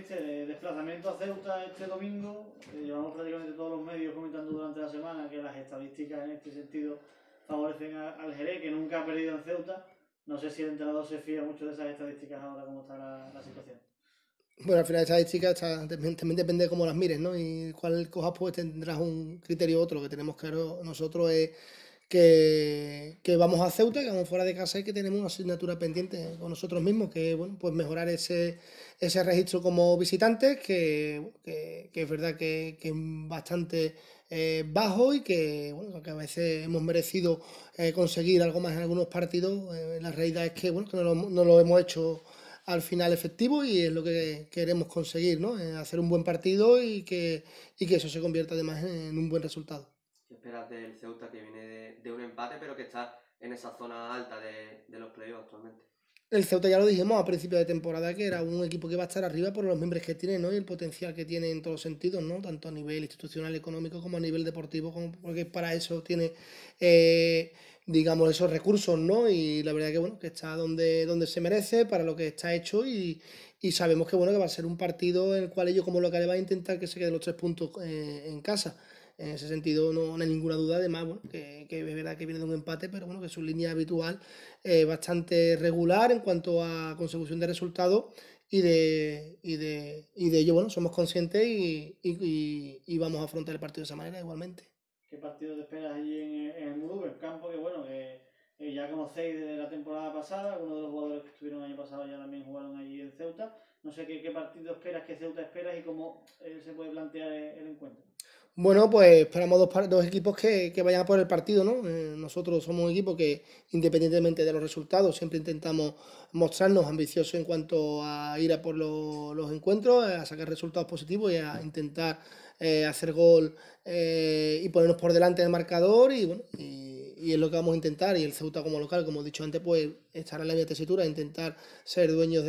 viste, el desplazamiento a Ceuta este domingo, llevamos prácticamente todos los medios comentando durante la semana que las estadísticas en este sentido favorecen al Jerez, que nunca ha perdido en Ceuta. No sé si el entrenador se fía mucho de esas estadísticas ahora, cómo está la situación. Bueno, al final estadísticas también depende de cómo las mires, ¿no? Y cuál cojas, pues tendrás un criterio u otro. Lo que tenemos claro nosotros es que vamos a Ceuta, que vamos fuera de casa y que tenemos una asignatura pendiente con nosotros mismos, que bueno, pues mejorar ese registro como visitantes, que es verdad que es bastante bajo y que, bueno, que a veces hemos merecido conseguir algo más en algunos partidos. La realidad es que, bueno, que no lo hemos hecho al final efectivo y es lo que queremos conseguir, ¿no? Hacer un buen partido y que eso se convierta además en un buen resultado. ¿Qué esperas del Ceuta que viene de un empate pero que está en esa zona alta de los playoffs actualmente? El Ceuta ya lo dijimos a principio de temporada que era un equipo que va a estar arriba por los miembros que tiene, ¿no? Y el potencial que tiene en todos los sentidos, ¿no? Tanto a nivel institucional, económico, como a nivel deportivo, porque para eso tiene, eh, digamos, esos recursos, ¿no? Y la verdad que, bueno, que está donde se merece, para lo que está hecho y sabemos que, bueno, que va a ser un partido en el cual ellos como locales van a intentar que se queden los 3 puntos en casa. En ese sentido no hay ninguna duda, además, bueno, que es verdad que viene de un empate, pero bueno, que su línea habitual bastante regular en cuanto a consecución de resultados y de ello, bueno, somos conscientes y vamos a afrontar el partido de esa manera igualmente. ¿Qué partido te esperas allí en el Murube? Un campo que, bueno, que ya conocéis de la temporada pasada, algunos de los jugadores que estuvieron el año pasado ya también jugaron allí en Ceuta. No sé qué partido esperas, qué Ceuta esperas y cómo se puede plantear el encuentro. Bueno, pues esperamos dos equipos que vayan a por el partido, ¿no? Nosotros somos un equipo que, independientemente de los resultados, siempre intentamos mostrarnos ambiciosos en cuanto a ir a por los encuentros, a sacar resultados positivos y a intentar hacer gol y ponernos por delante del marcador y, bueno, y es lo que vamos a intentar. Y el Ceuta como local, como he dicho antes, pues estará en la misma tesitura, intentar ser dueños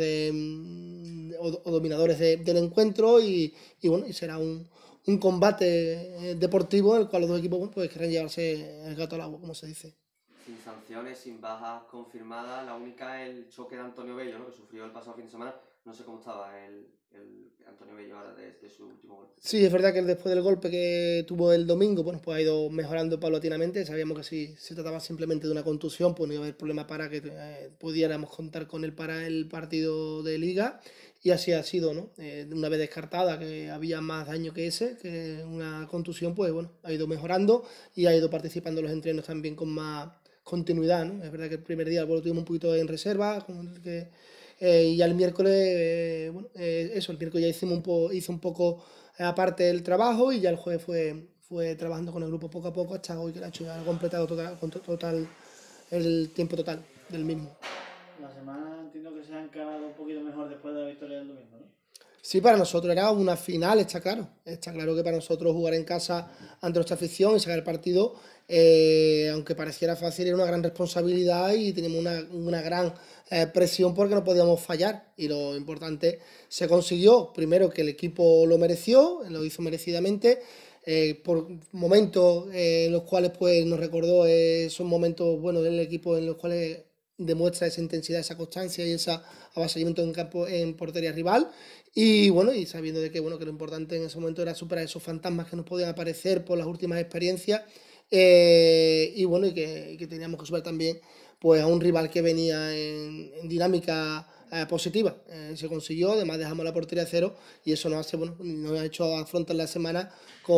o dominadores del encuentro y bueno, y será un combate deportivo en el cual los dos equipos pues querrán llevarse el gato al agua, como se dice. Sin sanciones, sin bajas confirmadas, la única es el choque de Antonio Bello, ¿no? Que sufrió el pasado fin de semana. No sé cómo estaba el Antonio Bello ahora desde su último golpe. Sí, es verdad que después del golpe que tuvo el domingo, bueno, pues ha ido mejorando paulatinamente. Sabíamos que si se trataba simplemente de una contusión, pues no iba a haber problema para que pudiéramos contar con él para el partido de liga. Y así ha sido, ¿no? Una vez descartada que había más daño que ese, que una contusión, pues bueno, ha ido mejorando y ha ido participando en los entrenos también con más continuidad, ¿no? Es verdad que el primer día lo tuvimos un poquito en reserva, y ya el miércoles, bueno, eso, el miércoles ya hizo un poco aparte del trabajo y ya el jueves fue trabajando con el grupo poco a poco hasta hoy que lo ha hecho, ya ha completado total el tiempo total del mismo. La semana entiendo que se ha encarado un poquito mejor después de la victoria del domingo, ¿no? Sí, para nosotros era una final, está claro. Está claro que para nosotros jugar en casa ante nuestra afición y sacar el partido, aunque pareciera fácil, era una gran responsabilidad y teníamos una gran presión porque no podíamos fallar. Y lo importante se consiguió, primero que el equipo lo mereció, lo hizo merecidamente, por momentos en los cuales pues, nos recordó esos momentos buenos del equipo en los cuales demuestra esa intensidad, esa constancia y ese avasallamiento en campo en portería rival. Y bueno, y sabiendo de que, bueno, que lo importante en ese momento era superar esos fantasmas que nos podían aparecer por las últimas experiencias. Y bueno, y que teníamos que superar también pues, a un rival que venía en dinámica positiva. Se consiguió, además dejamos la portería a cero y eso nos ha hecho afrontar la semana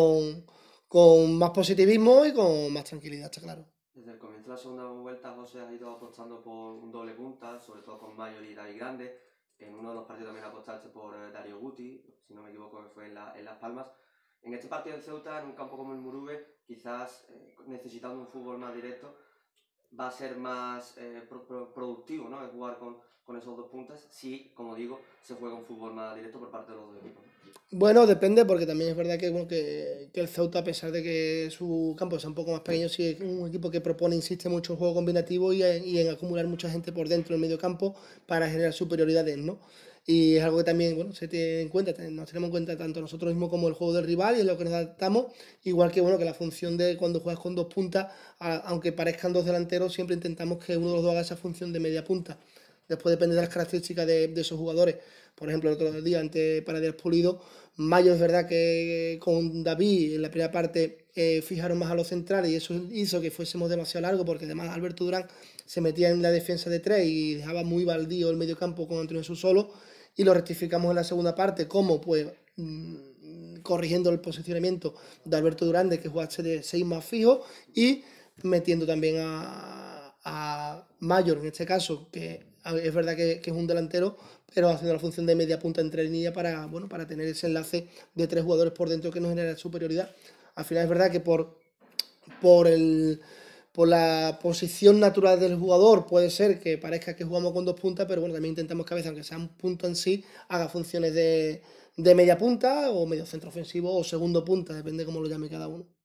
con más positivismo y con más tranquilidad, está claro. Desde el comienzo de la segunda vuelta, José ha ido apostando por un doble punta, sobre todo con Mayor y David Grande. En uno de los partidos también apostaste por Darío Guti, si no me equivoco, que fue en Las Palmas. En este partido del Ceuta, en un campo como el Murube, quizás necesitando un fútbol más directo, va a ser más productivo, ¿no? El jugar con esos dos puntas, si, como digo, se juega un fútbol más directo por parte de los dos equipos. Bueno, depende, porque también es verdad que, bueno, que el Ceuta, a pesar de que su campo sea un poco más pequeño, sí es un equipo que propone, insiste mucho en juego combinativo y en acumular mucha gente por dentro del medio campo para generar superioridades, ¿no? Y es algo que también, bueno, se tiene en cuenta, nos tenemos en cuenta tanto nosotros mismos como el juego del rival y es lo que nos adaptamos, igual que, bueno, que la función de cuando juegas con dos puntas, aunque parezcan dos delanteros, siempre intentamos que uno de los dos haga esa función de media punta. Después depende de las características de esos jugadores. Por ejemplo, el otro día ante Paraderos Pulido, Mayo es verdad que con David en la primera parte fijaron más a los centrales y eso hizo que fuésemos demasiado largo, porque además Alberto Durán se metía en la defensa de 3 y dejaba muy baldío el medio campo con Antonio Jesús solo, y lo rectificamos en la segunda parte, como pues corrigiendo el posicionamiento de Alberto Durán, de que jugase de 6 más fijo, y metiendo también a Mayor, en este caso, que es verdad que es un delantero, pero haciendo la función de media punta entre líneas para, bueno, para tener ese enlace de 3 jugadores por dentro que nos genera superioridad. Al final es verdad que por la posición natural del jugador puede ser que parezca que jugamos con 2 puntas, pero bueno, también intentamos que a veces, aunque sea un punto en sí, haga funciones de media punta o medio centro ofensivo o segundo punta, depende cómo lo llame cada uno.